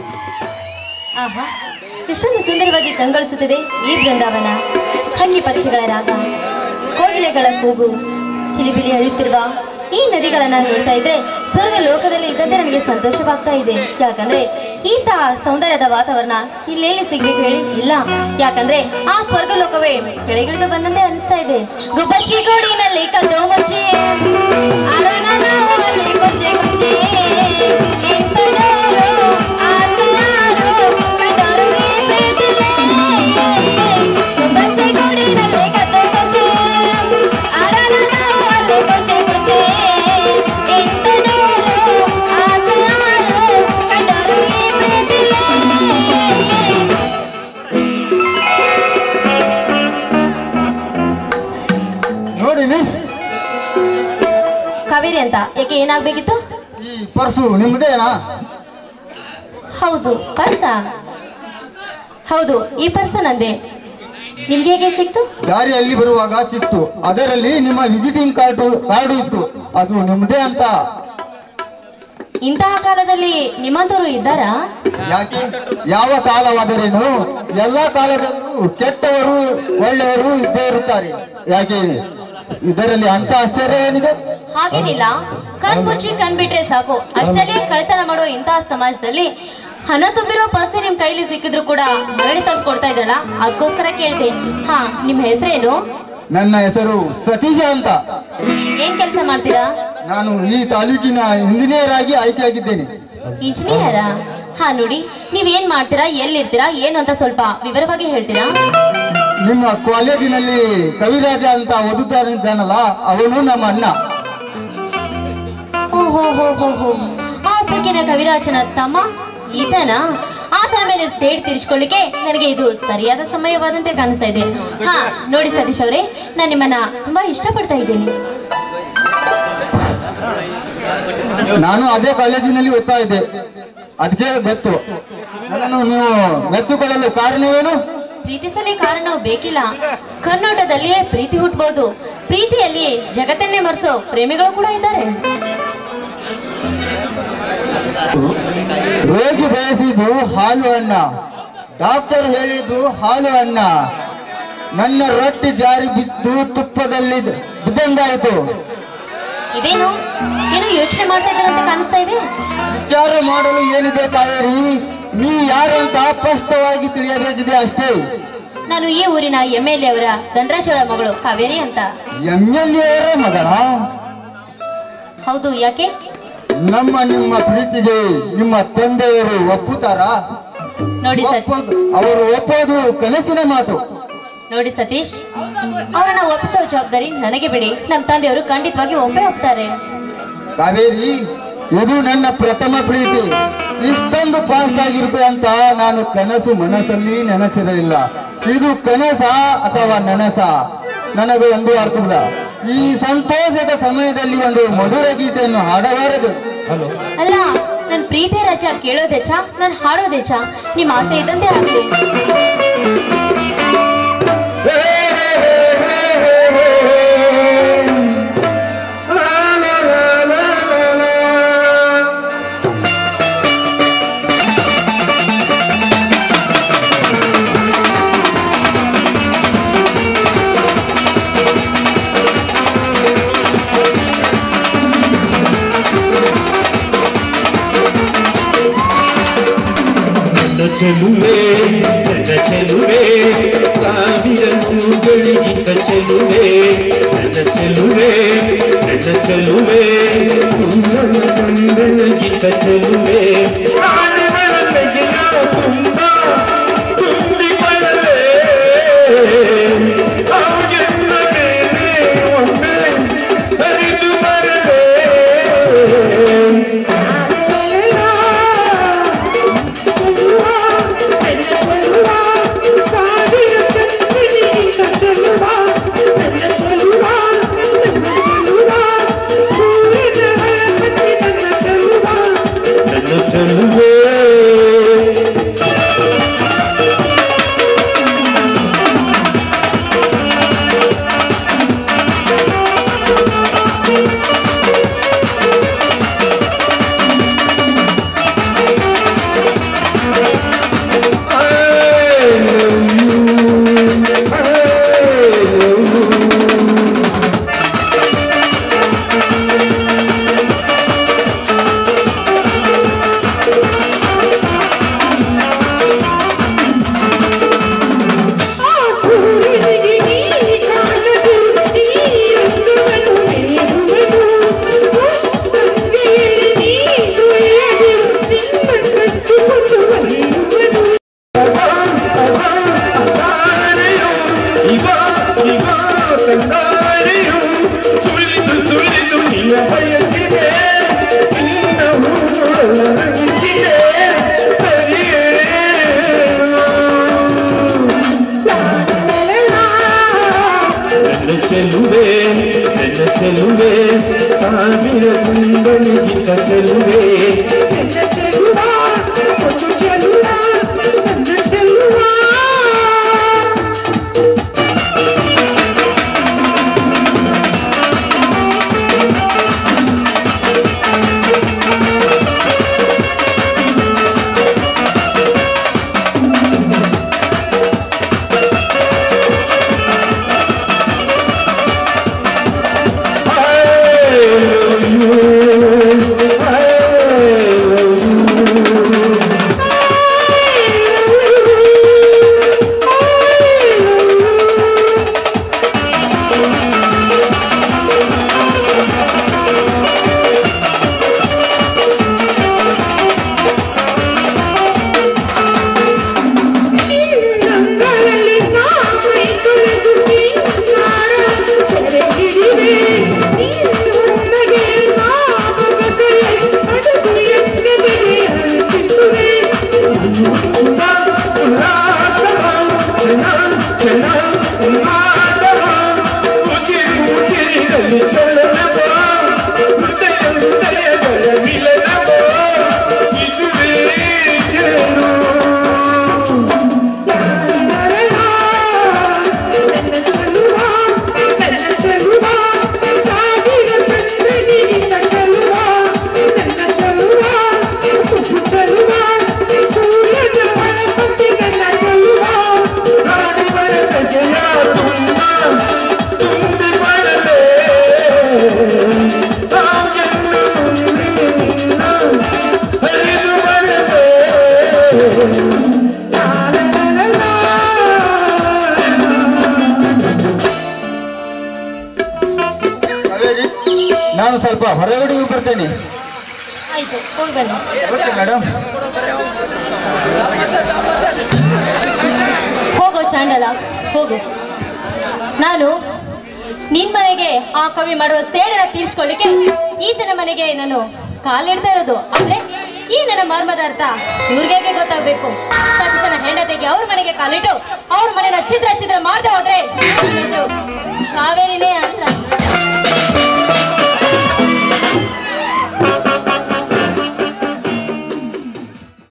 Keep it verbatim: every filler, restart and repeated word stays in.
ಆಹಾ, ಇಷ್ಟೊಂದು ಸುಂದರವಾಗಿ ಕಂಗೊಳಿಸುತ್ತಿದೆ ಈ ಬೃಂದಾವನ. ಹಕ್ಕಿ ಪಕ್ಷಿಗಳ ರಾಗ, ಕೋಗಿಲೆಗಳ ಕೂಗು, ಚಿಲಿಬಿಲಿ ಹರಿಯುತ್ತಿರುವ ಈ ನದಿಗಳನ್ನ ನೋಡ್ತಾ ಇದ್ದೆ ಸ್ವರ್ಗ ಲೋಕದಲ್ಲಿ ಇದ್ದಂತೆ ನನಗೆ ಸಂತೋಷವಾಗ್ತಾ ಇದೆ. ಯಾಕಂದ್ರೆ ಇಂತಹ ಸೌಂದರ್ಯದ ವಾತಾವರಣ ಇಲ್ಲೆಲ್ಲಿ ಸಿಗ್ಬೇಕು ಹೇಳಿ? ಇಲ್ಲ. ಯಾಕಂದ್ರೆ ಆ ಸ್ವರ್ಗ ಲೋಕವೇ ಕೆಳಗಿಳಿದು ಬಂದಂತೆ ಅನಿಸ್ತಾ ಇದೆ. ಗುಬ್ಬಚ್ಚಿ ಗೂಡಿನಲ್ಲಿ ಕದ್ದು ಮುಚ್ಚಿ ಆಡೋಣ ನಾವು ಅಲ್ಲಿ ಕೊಚ್ಚೆ ಕೊಚ್ಚಿ ಗುಬ್ಬಚ್ಚಿ ಗೂಡಿನಲ್ಲಿ ಕದ್ದು ಮುಚ್ಚಿ ಆಡೋಣ ನಾವು ಅಲ್ಲಿ ಕೊಚ್ಚೆ ಕೊಚ್ಚಿ ನೋಡಿ ಮಿಸ್, ಕಾವೇರಿ ಅಂತ ಯಾಕೆ ಏನಾಗ್ಬೇಕಿತ್ತು? ಈ ಪರ್ಸು ನಿಮ್ದೇನಾ? ಹೌದು. ಪರ್ಸ? ಹೌದು, ಈ ಪರ್ಸ ನಂದೆ. ನಿಮ್ಗೆ ಹೇಗೆ ಸಿಕ್ತು? ದಾರಿಯಲ್ಲಿ ಬರುವಾಗ ಸಿಕ್ತು. ಅದರಲ್ಲಿ ನಿಮ್ಮ ವಿಸಿಟಿಂಗ್ ಕಾರ್ಡು ಕಾರ್ಡು ಇತ್ತು. ಅದು ನಿಮ್ದೇ ಅಂತ. ಇಂತಹ ಕಾಲದಲ್ಲಿ ನಿಮ್ಮಂತವರು ಇದ್ದಾರಾ? ಯಾಕೆ? ಯಾವ ಕಾಲವಾದರೇನು, ಎಲ್ಲಾ ಕಾಲದಲ್ಲೂ ಕೆಟ್ಟವರು ಒಳ್ಳೆಯವರು ಇದ್ದೇ ಇರುತ್ತಾರೆ. ಯಾಕೆ? ಇದರಲ್ಲಿ ಅಂತ ಆಶ್ಚರ್ಯ ಏನಿದೆ? ಹಾಗೇನಿಲ್ಲ. ಕಣ್ ಮುಚ್ಚಿ ಕಣ್ಬಿಟ್ರೆ ಸಾಕು, ಅಷ್ಟಲ್ಲೇ ಕಳ್ತನ ಮಾಡೋ ಇಂತಹ ಸಮಾಜದಲ್ಲಿ ಹಣ ತುಂಬಿರೋ ಪರ್ಸೆ ನಿಮ್ ಕೈಲಿ ಸಿಕ್ಕಿದ್ರು ಕೂಡ ಮರಳಿ ತಂದು ಕೊಡ್ತಾ ಇದ್ರಲ್ಲ, ಅದಕ್ಕೋಸ್ಕರ ಕೇಳ್ದೆ. ಹಾ, ನಿಮ್ ಹೆಸರೇನು? ನನ್ನ ಹೆಸರು ಸತೀಶ ಅಂತ. ಏನ್ ಕೆಲಸ ಮಾಡ್ತೀರಾ? ನಾನು ಈ ತಾಲೂಕಿನ ಇಂಜಿನಿಯರ್ ಆಗಿ ಆಯ್ಕೆಯಾಗಿದ್ದೇನೆ. ಇಂಜಿನಿಯರಾ? ಹಾ, ನೋಡಿ, ನೀವ್ ಏನ್ ಮಾಡ್ತೀರಾ, ಎಲ್ಲಿರ್ತೀರಾ, ಏನು ಅಂತ ಸ್ವಲ್ಪ ವಿವರವಾಗಿ ಹೇಳ್ತೀರಾ? ನಿಮ್ಮ ಕಾಲೇಜಿನಲ್ಲಿ ಕವಿರಾಜ ಅಂತ ಓದುತ್ತಾನಿದ್ದಾನಲ್ಲ, ಅವನು ನಮ್ಮ ಅಣ್ಣ. ಓಹೋ ಹೋ ಹೋ ಹೋ ಆ ಸುಖಿನ ಕವಿರಾಜನ ತಮ್ಮ ಈತನ? ಆತನ ಮೇಲೆ ಸೇಡ್ ತೀರಿಸಿಕೊಳ್ಳಿಕ್ಕೆ ನನಗೆ ಇದು ಸರಿಯಾದ ಸಮಯವಾದಂತೆ ಕಾಣಿಸ್ತಾ ಇದೆ. ಹಾ, ನೋಡಿ ಸತೀಶ್ ಅವರೇ, ನಾನು ನಿಮ್ಮನ್ನ ತುಂಬಾ ಇಷ್ಟಪಡ್ತಾ ಇದ್ದೇನೆ. ನಾನು ಅದೇ ಕಾಲೇಜಿನಲ್ಲಿ ಓದ್ತಾ ಇದ್ದೆ, ಅದಕ್ಕೆ ಗೊತ್ತು. ನನ್ನನ್ನು ನೀವು ಮೆಚ್ಚಿಕೊಳ್ಳಲು ಕಾರಣವೇನು? ಪ್ರೀತಿಸಲಿ ಕಾರಣವು ಬೇಕಿಲ್ಲ. ಕರ್ನಾಟಕದಲ್ಲಿಯೇ ಪ್ರೀತಿ ಹುಟ್ಟಬಹುದು. ಪ್ರೀತಿಯಲ್ಲಿ ಜಗತ್ತನ್ನೇ ಮರೆಸೋ ಪ್ರೇಮಿಗಳು ಕೂಡ ಇದ್ದಾರೆ. ರೋಗಿ ಬಯಸಿದ್ದು ಹಾಲು ಅನ್ನ, ಡಾಕ್ಟರ್ ಹೇಳಿದ್ದು ಹಾಲು ಅನ್ನ. ನನ್ನ ರೊಟ್ಟಿ ಜಾರಿ ಬಿದ್ದು ತುಪ್ಪದಲ್ಲಿ ಬಿದ್ದಂಗಾಯಿತು. ಇದೇನು ಏನೋ ಯೋಚನೆ ಮಾಡ್ತಾ ಇದ್ದಾರೆ ಅಂತ ಕಾಣಿಸ್ತಾ ಇದೆ. ವಿಚಾರ ಮಾಡಲು ಏನಿದೆ ಕಾವೇರಿ? ನೀವು ಯಾರು ಅಂತ ಸ್ಪಷ್ಟವಾಗಿ ತಿಳಿಯಬೇಕಿದೆ ಅಷ್ಟೇ. ನಾನು ಈ ಊರಿನ ಎಂ ಎಲ್ ಎ ಅವರ ಧನರಾಜ್ ಅವರ ಮಗಳು ಕಾವೇರಿ ಅಂತ. ಎಂ ಎಲ್ ಎ ಅವರ ಮಗಳ? ಹೌದು. ಯಾಕೆ? ನಮ್ಮ ನಿಮ್ಮ ಪ್ರೀತಿಗೆ ನಿಮ್ಮ ತಂದೆಯವರು ಒಪ್ಪುತ್ತಾರಾ? ನೋಡಿ ಸತೀಶ್, ಅವರು ಒಪ್ಪೋದು ಕನಸಿನ ಮಾತು. ನೋಡಿ ಸತೀಶ್, ಅವರನ್ನ ಒಪ್ಪಿಸೋ ಜವಾಬ್ದಾರಿ ನನಗೆ ಬಿಡಿ. ನಮ್ಮ ತಂದೆಯವರು ಖಂಡಿತವಾಗಿ ಒಪ್ಪೇ ಒಪ್ತಾರೆ. ಕಾವೇರಿ, ಇದು ನನ್ನ ಪ್ರಥಮ ಪ್ರೀತಿ. ಇಷ್ಟೊಂದು ಫಾಸ್ಟ್ ಆಗಿರುತ್ತೆ ಅಂತ ನಾನು ಕನಸು ಮನಸ್ಸಲ್ಲಿ ನೆನೆಸಿರಲಿಲ್ಲ. ಇದು ಕನಸ ಅಥವಾ ನನಸ ನನಗೆ ಒಂದು ಅರ್ಥವಿಲ್ಲ. ಈ ಸಂತೋಷದ ಸಮಯದಲ್ಲಿ ಒಂದು ಮಧುರ ಗೀತೆಯನ್ನು ಹಾಡಬಾರದು? ಅಲ್ಲ, ನನ್ ಪ್ರೀತಿ ರಜ ಕೇಳೋದೆಚ್ಚ, ನಾನು ಹಾಡೋದೆಚ್ಚ. ನಿಮ್ಮ ಆಸೆ ಇದ್ದಂತೆ ಆಗಲಿ. ಚೆಲುವೆ ನನ್ನ ಚೆಲುವೆ ಸಾವಿರ ತೂಗಳಿಗಿಂತ ಚೆಲುವೆ ನನ್ನ ಚೆಲುವೆ ನನ್ನ ಚೆಲುವೆ ಸುಂದರ ಚಂದನಗಿಂತ ಚೆಲುವೆ ತುಂಬ ತುಂಬಿಕೊಳ್ಳಲೇ ಅವಗೆನ್ನ ಮೇಲೆ ಒಮ್ಮೆ ಹರಿದು ಬರಲೇ ಚೆಲುವೆ ಸಾವಿರ ಸುಂದರಿಗಿಂತ ಚೆಲುವೆ ನನ್ನ ಚೆಲುವ ಒಂದು ಚೆಲುವ ನನ್ನ ಚೆಲುವ ನಾನು ಸ್ವಲ್ಪ ಹೊರಗಡೆ ಬರ್ತೇನೆ. ಆಯ್ತು, ಹೋಗಿ ಬನ್ನಿ. Okay madam. ಹೋಗೋ ಚಾಂಡಲ, ಹೋಗು. ನಾನು ನಿನ್ ಮನೆಗೆ ಆ ಕವಿ ಮಾಡುವ ಸೇಡನ್ನ ತೀರ್ಸ್ಕೊಳ್ಳಿಕ್ಕೆ ಈತನ ಮನೆಗೆ ನಾನು ಕಾಲಿಡ್ತಾ ಇರೋದು. ಆದ್ರೆ ಈ ನನ್ನ ಮರ್ಮದ ಅರ್ಥ ಇವ್ರಿಗೆ ಗೊತ್ತಾಗ್ಬೇಕು. ತಕ್ಷಣ ಹೆಂಡತಿಗೆ ಅವ್ರ ಮನೆಗೆ ಕಾಲಿಟ್ಟು ಅವ್ರ ಮನೆನ ಚಿತ್ರ ಚಿತ್ರ ಮಾಡ್ದೆ ಹೋದ್ರೆ ಕಾವೇರಿನೇ